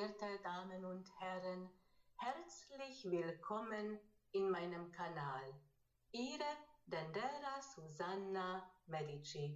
verehrte Damen und Herren, herzlich willkommen in meinem Kanal. Ihre Dendera Susanna Medici.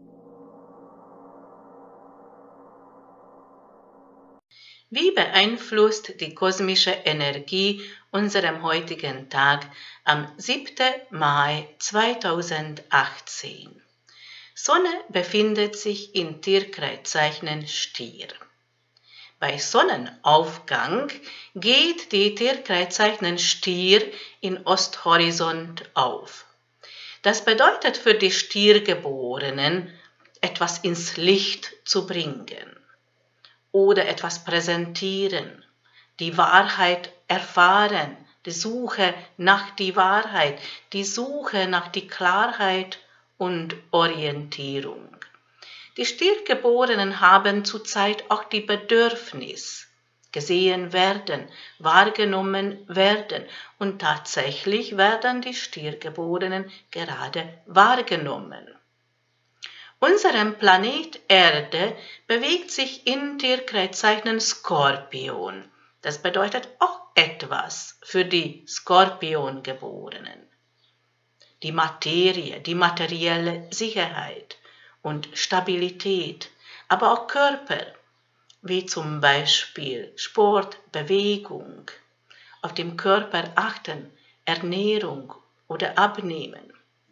Wie beeinflusst die kosmische Energie unserem heutigen Tag am 7. Mai 2018? Sonne befindet sich in Tierkreiszeichen Stier. Bei Sonnenaufgang geht die Tierkreiszeichen Stier in Osthorizont auf. Das bedeutet für die Stiergeborenen, etwas ins Licht zu bringen oder etwas präsentieren, die Wahrheit erfahren, die Suche nach die Wahrheit, die Suche nach die Klarheit und Orientierung. Die Stiergeborenen haben zurzeit auch die Bedürfnis, gesehen werden, wahrgenommen werden und tatsächlich werden die Stiergeborenen gerade wahrgenommen. Unserem Planet Erde bewegt sich in Tierkreiszeichen Skorpion. Das bedeutet auch etwas für die Skorpiongeborenen. Die Materie, die materielle Sicherheit und Stabilität, aber auch Körper, wie zum Beispiel Sport, Bewegung, auf dem Körper achten, Ernährung oder Abnehmen,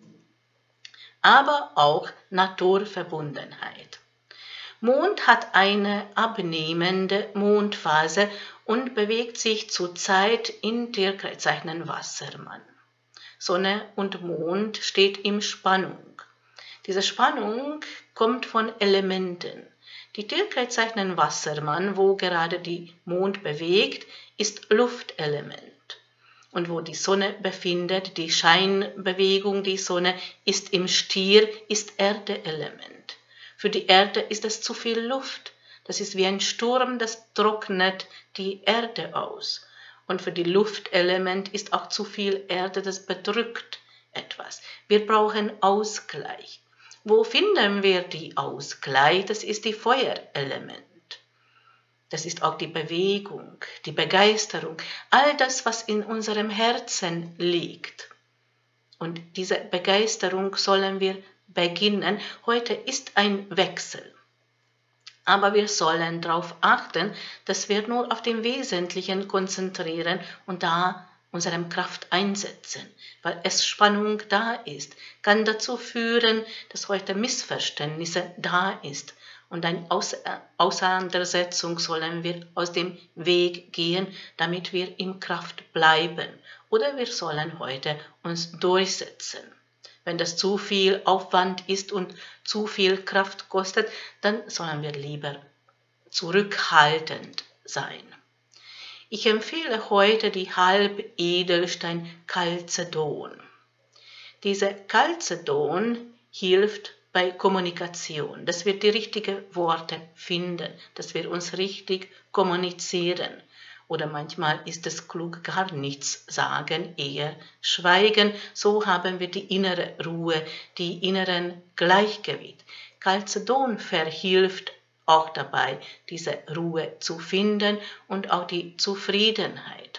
aber auch Naturverbundenheit. Mond hat eine abnehmende Mondphase und bewegt sich zurzeit in Tierkreiszeichen Wassermann. Sonne und Mond steht in Spannung. Diese Spannung kommt von Elementen. Die Tierkreiszeichen Wassermann, wo gerade die Mond bewegt, ist Luftelement. Und wo die Sonne befindet, die Scheinbewegung, die Sonne ist im Stier, ist Erdeelement. Für die Erde ist es zu viel Luft. Das ist wie ein Sturm, das trocknet die Erde aus. Und für die Luftelement ist auch zu viel Erde, das bedrückt etwas. Wir brauchen Ausgleich. Wo finden wir die Ausgleich? Das ist die Feuerelement. Das ist auch die Bewegung, die Begeisterung, all das, was in unserem Herzen liegt. Und diese Begeisterung sollen wir beginnen. Heute ist ein Wechsel. Aber wir sollen darauf achten, dass wir nur auf den Wesentlichen konzentrieren und da unsere Kraft einsetzen, weil es Spannung da ist, kann dazu führen, dass heute Missverständnisse da ist. Und eine Auseinandersetzung sollen wir aus dem Weg gehen, damit wir in Kraft bleiben. Oder wir sollen heute uns durchsetzen. Wenn das zu viel Aufwand ist und zu viel Kraft kostet, dann sollen wir lieber zurückhaltend sein. Ich empfehle heute die Halbedelstein Chalcedon. Diese Chalcedon hilft bei Kommunikation, dass wir die richtigen Worte finden, dass wir uns richtig kommunizieren. Oder manchmal ist es klug, gar nichts sagen, eher schweigen. So haben wir die innere Ruhe, die inneren Gleichgewicht. Chalcedon verhilft auch dabei, diese Ruhe zu finden und auch die Zufriedenheit.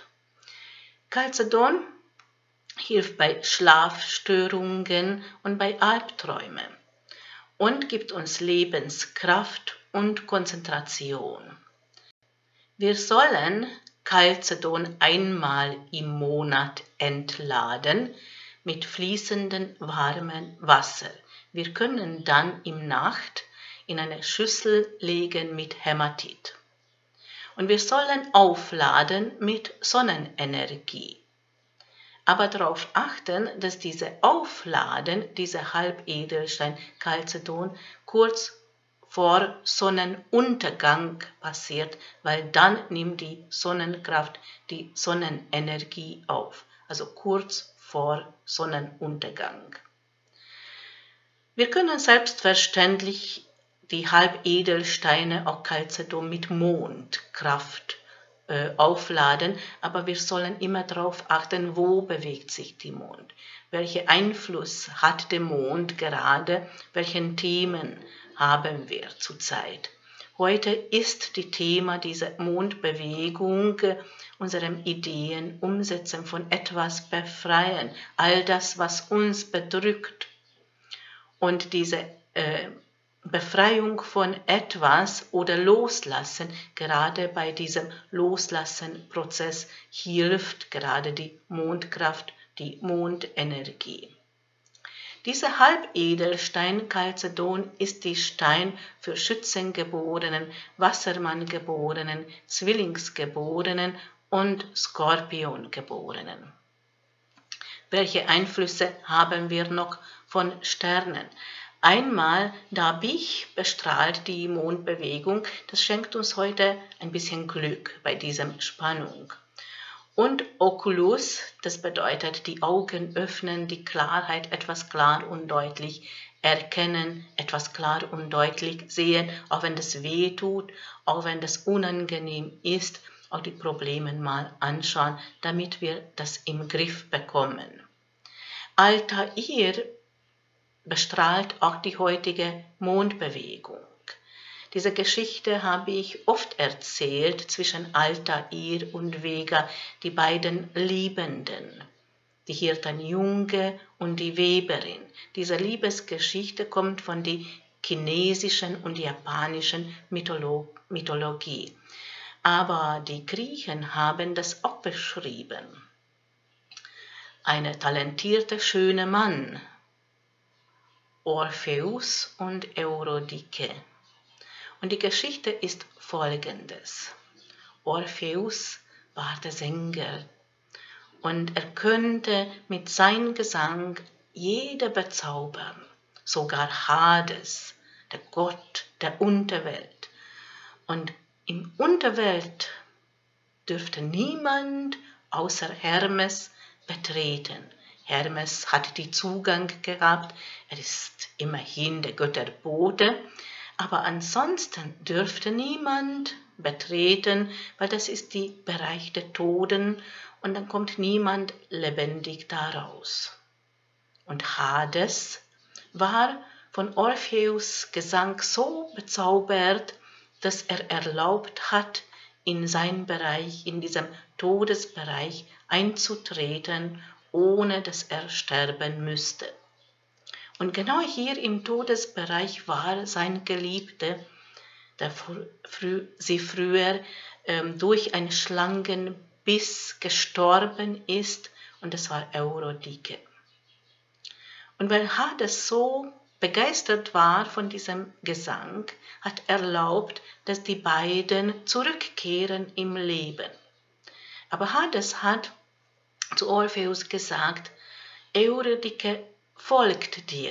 Chalcedon hilft bei Schlafstörungen und bei Albträumen und gibt uns Lebenskraft und Konzentration. Wir sollen Chalcedon einmal im Monat entladen mit fließendem warmem Wasser. Wir können dann im Nacht in eine Schüssel legen mit Hämatit. Und wir sollen aufladen mit Sonnenenergie. Aber darauf achten, dass diese Aufladen, diese Halbedelstein Chalcedon, kurz vor Sonnenuntergang passiert, weil dann nimmt die Sonnenkraft die Sonnenenergie auf. Also kurz vor Sonnenuntergang. Wir können selbstverständlich die Halbedelsteine, auch Chalcedon, mit Mondkraft aufladen, aber wir sollen immer darauf achten, wo bewegt sich der Mond. Welchen Einfluss hat der Mond gerade, welchen Themen haben wir zurzeit. Heute ist die Thema dieser Mondbewegung, unserem Ideen umsetzen, von etwas befreien, all das, was uns bedrückt. Und diese Befreiung von etwas oder Loslassen, gerade bei diesem Loslassen-Prozess hilft gerade die Mondkraft, die Mondenergie. Dieser Halbedelstein Chalcedon ist die Stein für Schützengeborenen, Wassermanngeborenen, Zwillingsgeborenen und Skorpiongeborenen. Welche Einflüsse haben wir noch von Sternen? Einmal Dabich bestrahlt die Mondbewegung, das schenkt uns heute ein bisschen Glück bei dieser Spannung. Und Oculus, das bedeutet die Augen öffnen, die Klarheit, etwas klar und deutlich erkennen, etwas klar und deutlich sehen, auch wenn das weh tut, auch wenn das unangenehm ist, auch die Probleme mal anschauen, damit wir das im Griff bekommen. Altair bestrahlt auch die heutige Mondbewegung. Diese Geschichte habe ich oft erzählt zwischen Altair und Vega, die beiden Liebenden, die Hirtenjunge und die Weberin. Diese Liebesgeschichte kommt von der chinesischen und japanischen Mythologie. Aber die Griechen haben das auch beschrieben. Ein talentierter, schöner Mann, Orpheus und Eurydike. Und die Geschichte ist folgendes. Orpheus war der Sänger und er könnte mit seinem Gesang jede bezaubern, sogar Hades, der Gott der Unterwelt. Und im Unterwelt dürfte niemand außer Hermes betreten. Hermes hat den Zugang gehabt, er ist immerhin der Götterbote, aber ansonsten dürfte niemand betreten, weil das ist der Bereich der Toten und dann kommt niemand lebendig daraus. Und Hades war von Orpheus' Gesang so bezaubert, dass er erlaubt hat, in seinen Bereich, in diesem Todesbereich einzutreten, ohne dass er sterben müsste. Und genau hier im Todesbereich war sein Geliebter, der sie früher durch einen Schlangenbiss gestorben ist, und das war Eurydike. Und weil Hades so begeistert war von diesem Gesang, hat erlaubt, dass die beiden zurückkehren im Leben. Aber Hades hat zu Orpheus gesagt, Eurydike folgt dir.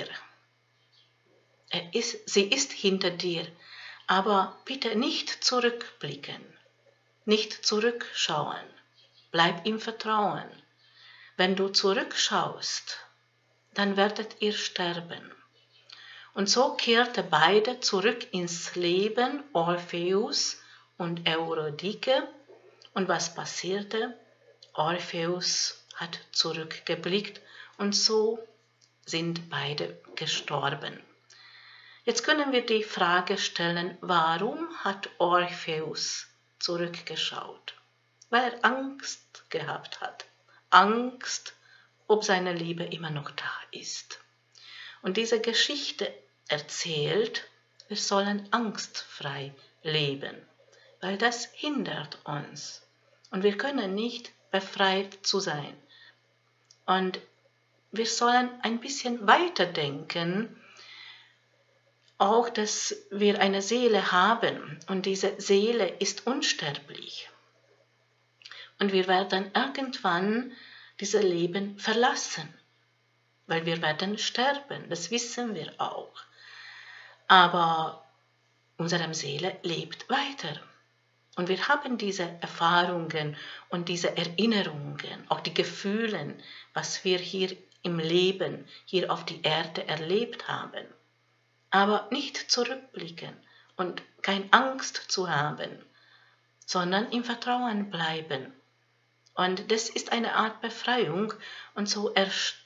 Sie ist hinter dir, aber bitte nicht zurückblicken, nicht zurückschauen. Bleib im Vertrauen. Wenn du zurückschaust, dann werdet ihr sterben. Und so kehrte beide zurück ins Leben, Orpheus und Eurydike. Und was passierte? Orpheus hat zurückgeblickt und so sind beide gestorben. Jetzt können wir die Frage stellen, warum hat Orpheus zurückgeschaut? Weil er Angst gehabt hat. Angst, ob seine Liebe immer noch da ist. Und diese Geschichte erzählt, wir sollen angstfrei leben, weil das hindert uns. Und wir können nicht befreit zu sein. Und wir sollen ein bisschen weiterdenken, auch dass wir eine Seele haben und diese Seele ist unsterblich. Und wir werden irgendwann dieses Leben verlassen, weil wir werden sterben, das wissen wir auch. Aber unsere Seele lebt weiter. Und wir haben diese Erfahrungen und diese Erinnerungen, auch die Gefühle, was wir hier im Leben, hier auf die Erde erlebt haben. Aber nicht zurückblicken und keine Angst zu haben, sondern im Vertrauen bleiben. Und das ist eine Art Befreiung und so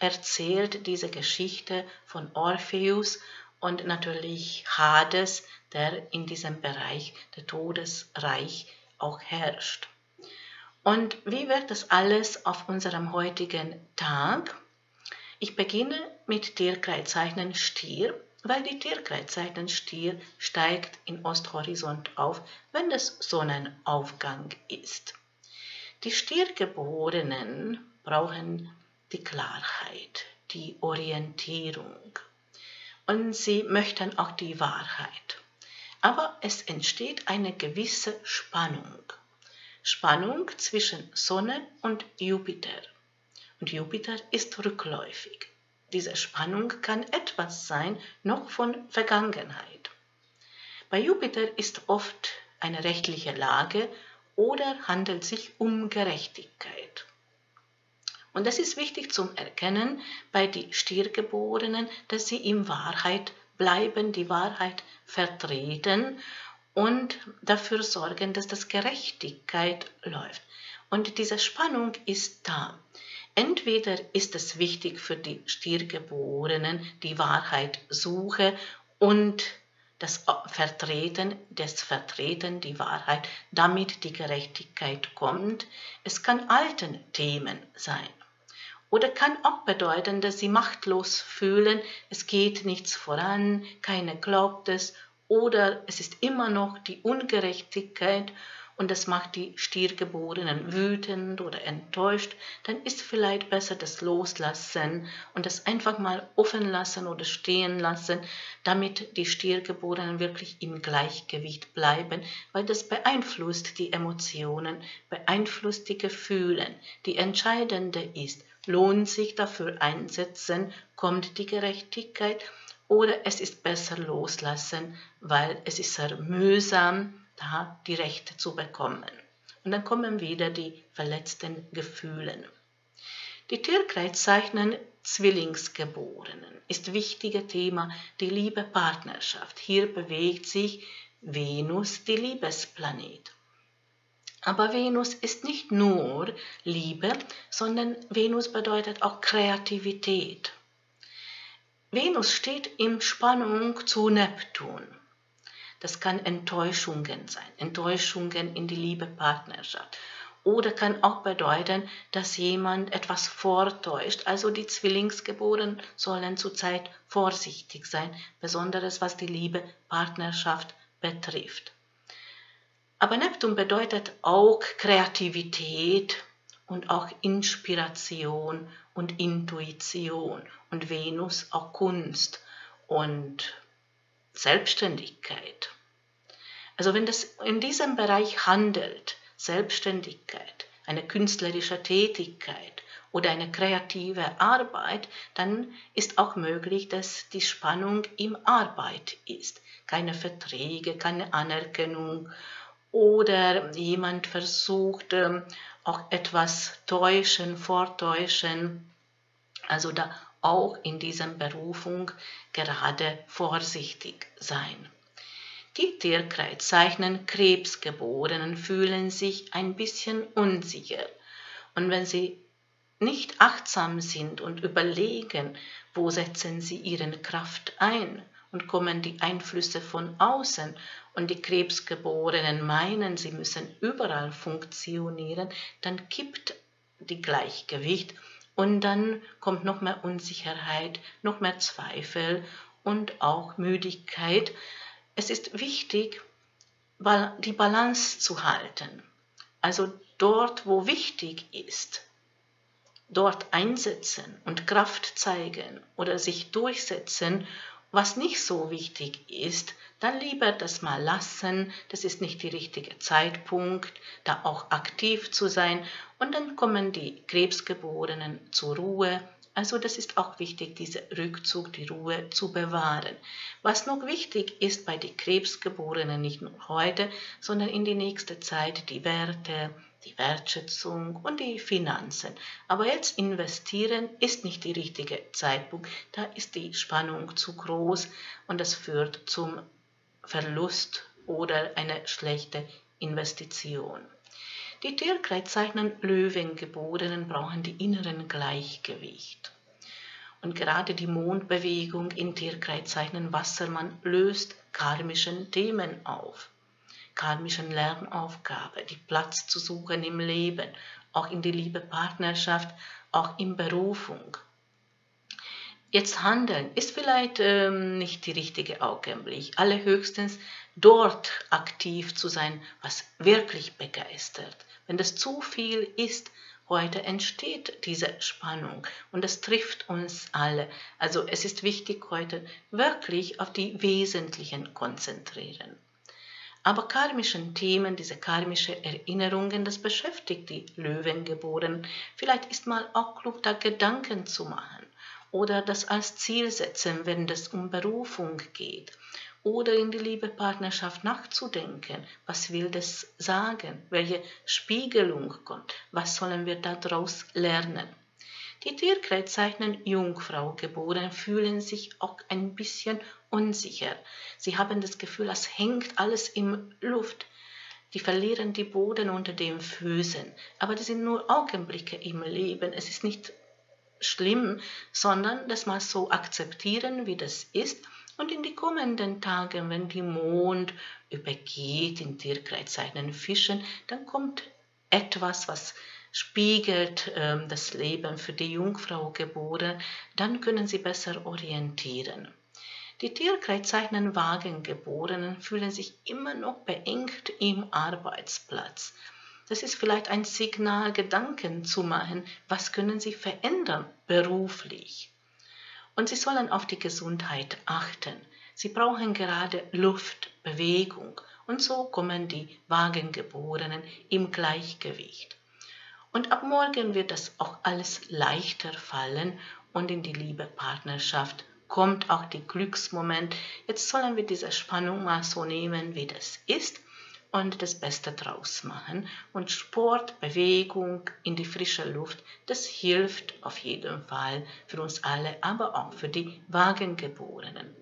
erzählt diese Geschichte von Orpheus und natürlich Hades, der in diesem Bereich, der Todesreich, auch herrscht. Und wie wird das alles auf unserem heutigen Tag? Ich beginne mit Tierkreiszeichen Stier, weil die Tierkreiszeichen Stier steigt im Osthorizont auf, wenn es Sonnenaufgang ist. Die Stiergeborenen brauchen die Klarheit, die Orientierung und sie möchten auch die Wahrheit. Aber es entsteht eine gewisse Spannung. Spannung zwischen Sonne und Jupiter. Und Jupiter ist rückläufig. Diese Spannung kann etwas sein, noch von Vergangenheit. Bei Jupiter ist oft eine rechtliche Lage oder handelt sich um Gerechtigkeit. Und es ist wichtig zum Erkennen bei den Stiergeborenen, dass sie in Wahrheit bleiben, die Wahrheit vertreten und dafür sorgen, dass das Gerechtigkeit läuft. Und diese Spannung ist da. Entweder ist es wichtig für die Stiergeborenen, die Wahrheit suche und das Vertreten, die Wahrheit, damit die Gerechtigkeit kommt. Es kann alten Themen sein. Oder kann auch bedeuten, dass sie machtlos fühlen, es geht nichts voran, keiner glaubt es, oder es ist immer noch die Ungerechtigkeit und das macht die Stiergeborenen wütend oder enttäuscht, dann ist vielleicht besser das Loslassen und das einfach mal offen lassen oder stehen lassen, damit die Stiergeborenen wirklich im Gleichgewicht bleiben, weil das beeinflusst die Emotionen, beeinflusst die Gefühle. Die entscheidende ist, lohnt sich dafür einsetzen, kommt die Gerechtigkeit oder es ist besser loslassen, weil es ist sehr mühsam, da die Rechte zu bekommen. Und dann kommen wieder die verletzten Gefühle. Die Tierkreiszeichen Zwillingsgeborenen ist wichtiges Thema, die Liebe-Partnerschaft. Hier bewegt sich Venus, die Liebesplanet. Aber Venus ist nicht nur Liebe, sondern Venus bedeutet auch Kreativität. Venus steht in Spannung zu Neptun. Das kann Enttäuschungen sein, Enttäuschungen in die Liebe-Partnerschaft. Oder kann auch bedeuten, dass jemand etwas vortäuscht. Also die Zwillingsgeborenen sollen zurzeit vorsichtig sein, besonders was die Liebe-Partnerschaft betrifft. Aber Neptun bedeutet auch Kreativität und auch Inspiration und Intuition und Venus auch Kunst und Selbstständigkeit. Also wenn das in diesem Bereich handelt, Selbstständigkeit, eine künstlerische Tätigkeit oder eine kreative Arbeit, dann ist auch möglich, dass die Spannung im Arbeit ist. Keine Verträge, keine Anerkennung oder jemand versucht auch etwas vortäuschen. Also da auch in dieser Berufung gerade vorsichtig sein. Die Tierkreiszeichen Krebsgeborenen fühlen sich ein bisschen unsicher. Und wenn sie nicht achtsam sind und überlegen, wo setzen sie ihre Kraft ein und kommen die Einflüsse von außen und die Krebsgeborenen meinen, sie müssen überall funktionieren, dann kippt die Gleichgewicht und dann kommt noch mehr Unsicherheit, noch mehr Zweifel und auch Müdigkeit. Es ist wichtig, die Balance zu halten. Also dort, wo wichtig ist, dort einsetzen und Kraft zeigen oder sich durchsetzen, was nicht so wichtig ist, dann lieber das mal lassen, das ist nicht der richtige Zeitpunkt, da auch aktiv zu sein und dann kommen die Krebsgeborenen zur Ruhe. Also das ist auch wichtig, diesen Rückzug, die Ruhe zu bewahren. Was noch wichtig ist bei den Krebsgeborenen, nicht nur heute, sondern in die nächste Zeit, die Werte, die Wertschätzung und die Finanzen. Aber jetzt investieren ist nicht der richtige Zeitpunkt, da ist die Spannung zu groß und das führt zum Verlust oder eine schlechte Investition. Die Tierkreiszeichen Löwengeborenen brauchen die inneren Gleichgewicht. Und gerade die Mondbewegung in Tierkreiszeichen Wassermann löst karmischen Themen auf, karmischen Lernaufgabe, die Platz zu suchen im Leben, auch in die Liebe, Partnerschaft, auch in Berufung. Jetzt handeln ist vielleicht nicht die richtige Augenblick, allerhöchstens dort aktiv zu sein, was wirklich begeistert. Wenn das zu viel ist, heute entsteht diese Spannung und es trifft uns alle. Also es ist wichtig, heute wirklich auf die Wesentlichen konzentrieren. Aber karmischen Themen, diese karmischen Erinnerungen, das beschäftigt die Löwengeborenen. Vielleicht ist mal auch klug, da Gedanken zu machen oder das als Ziel setzen, wenn es um Berufung geht. Oder in die Liebepartnerschaft nachzudenken. Was will das sagen? Welche Spiegelung kommt? Was sollen wir daraus lernen? Die Tierkreiszeichen Jungfrau geboren fühlen sich auch ein bisschen unsicher. Sie haben das Gefühl, es hängt alles in Luft. Die verlieren die Boden unter den Füßen. Aber das sind nur Augenblicke im Leben. Es ist nicht schlimm, sondern das mal so akzeptieren, wie das ist. Und in die kommenden Tagen, wenn die Mond übergeht in Tierkreiszeichen Fischen, dann kommt etwas, was spiegelt das Leben für die Jungfrau geboren, dann können sie besser orientieren. Die Tierkreiszeichen Wagengeborenen fühlen sich immer noch beengt im Arbeitsplatz. Das ist vielleicht ein Signal, Gedanken zu machen, was können sie verändern beruflich. Und sie sollen auf die Gesundheit achten. Sie brauchen gerade Luft, Bewegung und so kommen die Wagengeborenen im Gleichgewicht. Und ab morgen wird das auch alles leichter fallen und in die Liebe, Partnerschaft kommt auch der Glücksmoment. Jetzt sollen wir diese Spannung mal so nehmen, wie das ist und das Beste draus machen. Und Sport, Bewegung in die frische Luft, das hilft auf jeden Fall für uns alle, aber auch für die Wagengeborenen.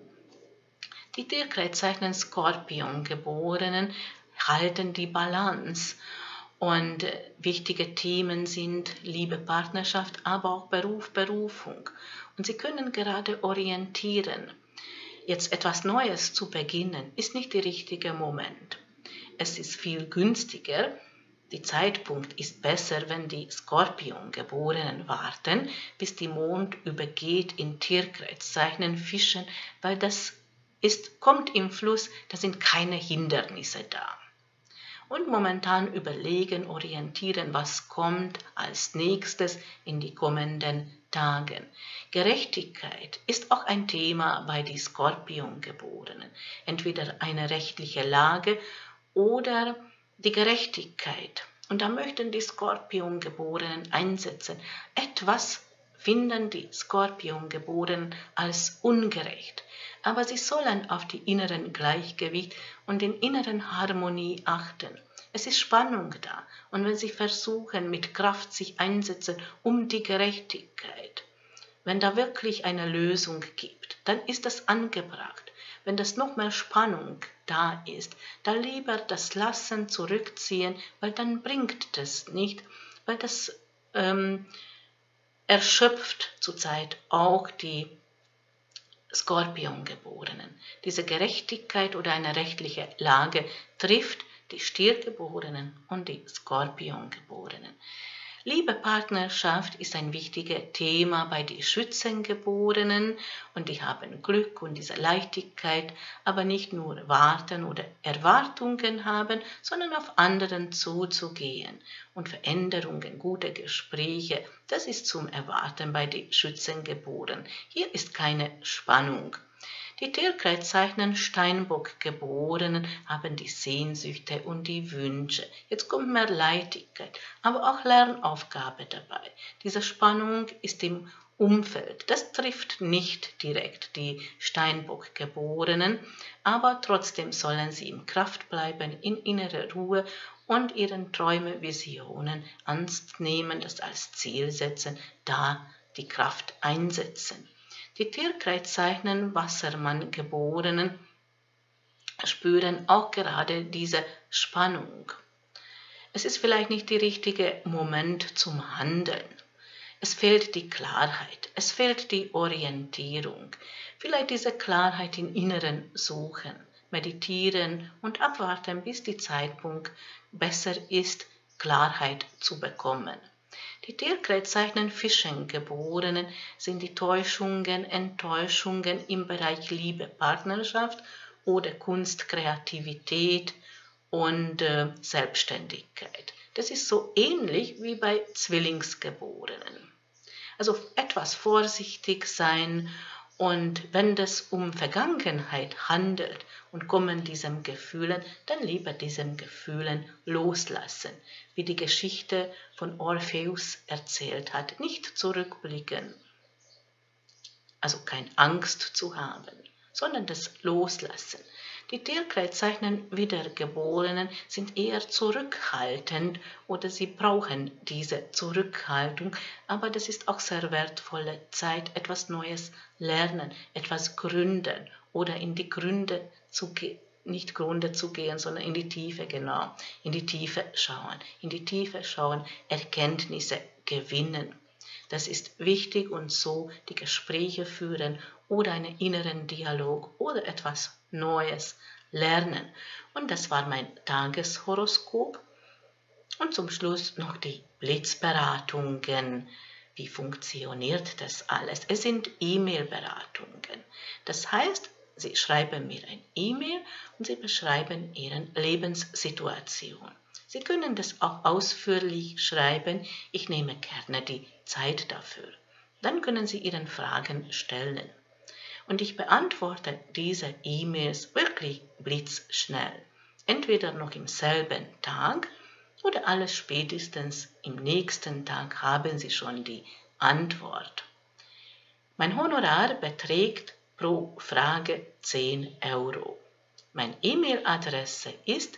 Die Tierkreiszeichen Skorpiongeborenen halten die Balance. Und wichtige Themen sind Liebe, Partnerschaft, aber auch Beruf, Berufung. Und sie können gerade orientieren. Jetzt etwas Neues zu beginnen, ist nicht der richtige Moment. Es ist viel günstiger, der Zeitpunkt ist besser, wenn die Skorpiongeborenen warten, bis die Mond übergeht in Tierkreiszeichen Fischen, weil das kommt im Fluss, da sind keine Hindernisse da. Und momentan überlegen, orientieren, was kommt als nächstes in die kommenden Tagen. Gerechtigkeit ist auch ein Thema bei den Skorpiongeborenen. Entweder eine rechtliche Lage oder die Gerechtigkeit. Und da möchten die Skorpiongeborenen einsetzen. Etwas finden die Skorpiongeborenen als ungerecht. Aber sie sollen auf die inneren Gleichgewicht und den inneren Harmonie achten. Es ist Spannung da. Und wenn sie versuchen, mit Kraft sich einsetzen um die Gerechtigkeit, wenn da wirklich eine Lösung gibt, dann ist das angebracht. Wenn das noch mehr Spannung da ist, dann lieber das Lassen, zurückziehen, weil dann bringt das nicht, weil das erschöpft zurzeit auch die Skorpiongeborenen. Diese Gerechtigkeit oder eine rechtliche Lage trifft die Stiergeborenen und die Skorpiongeborenen. Liebe, Partnerschaft ist ein wichtiges Thema bei den Schützengeborenen und die haben Glück und diese Leichtigkeit, aber nicht nur warten oder Erwartungen haben, sondern auf anderen zuzugehen und Veränderungen, gute Gespräche, das ist zum Erwarten bei den Schützengeborenen. Hier ist keine Spannung. Die Tierkreiszeichen Steinbock-Geborenen haben die Sehnsüchte und die Wünsche. Jetzt kommt mehr Leichtigkeit, aber auch Lernaufgabe dabei. Diese Spannung ist im Umfeld. Das trifft nicht direkt die Steinbock-Geborenen, aber trotzdem sollen sie in Kraft bleiben, in innerer Ruhe und ihren Träume, Visionen ernst nehmen, das als Ziel setzen, da die Kraft einsetzen. Die Tierkreiszeichen Wassermann-Geborenen spüren auch gerade diese Spannung. Es ist vielleicht nicht der richtige Moment zum Handeln. Es fehlt die Klarheit, es fehlt die Orientierung, vielleicht diese Klarheit im inneren Suchen, meditieren und abwarten, bis der Zeitpunkt besser ist, Klarheit zu bekommen. Die Tierkreiszeichen Fischengeborenen sind die Täuschungen, Enttäuschungen im Bereich Liebe, Partnerschaft oder Kunst, Kreativität und Selbstständigkeit. Das ist so ähnlich wie bei Zwillingsgeborenen. Also etwas vorsichtig sein, und wenn es um Vergangenheit handelt und kommen diesen Gefühlen, dann lieber diesen Gefühlen loslassen, wie die Geschichte von Orpheus erzählt hat, nicht zurückblicken, also keine Angst zu haben, sondern das Loslassen. Die Tierkreiszeichen Wiedergeborenen sind eher zurückhaltend oder sie brauchen diese Zurückhaltung, aber das ist auch sehr wertvolle Zeit, etwas Neues lernen, etwas gründen oder in die Gründe zu gehen. Nicht Gründe zu gehen, sondern in die Tiefe, genau, in die Tiefe schauen, Erkenntnisse gewinnen. Das ist wichtig und so die Gespräche führen oder einen inneren Dialog oder etwas Neues lernen. Und das war mein Tageshoroskop. Und zum Schluss noch die Blitzberatungen. Wie funktioniert das alles? Es sind E-Mail-Beratungen. Das heißt, Sie schreiben mir ein E-Mail und Sie beschreiben Ihre Lebenssituation. Sie können das auch ausführlich schreiben. Ich nehme gerne die Zeit dafür. Dann können Sie Ihre Fragen stellen. Und ich beantworte diese E-Mails wirklich blitzschnell. Entweder noch im selben Tag oder alles spätestens im nächsten Tag haben Sie schon die Antwort. Mein Honorar beträgt pro Frage 10 Euro. Meine E-Mail-Adresse ist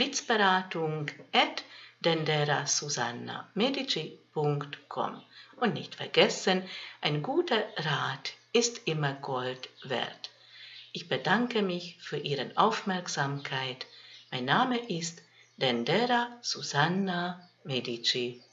blitzberatung@denderasusanna.medici.com. Und nicht vergessen, ein guter Rat ist immer Gold wert. Ich bedanke mich für Ihre Aufmerksamkeit. Mein Name ist Dendera Susanna Medici.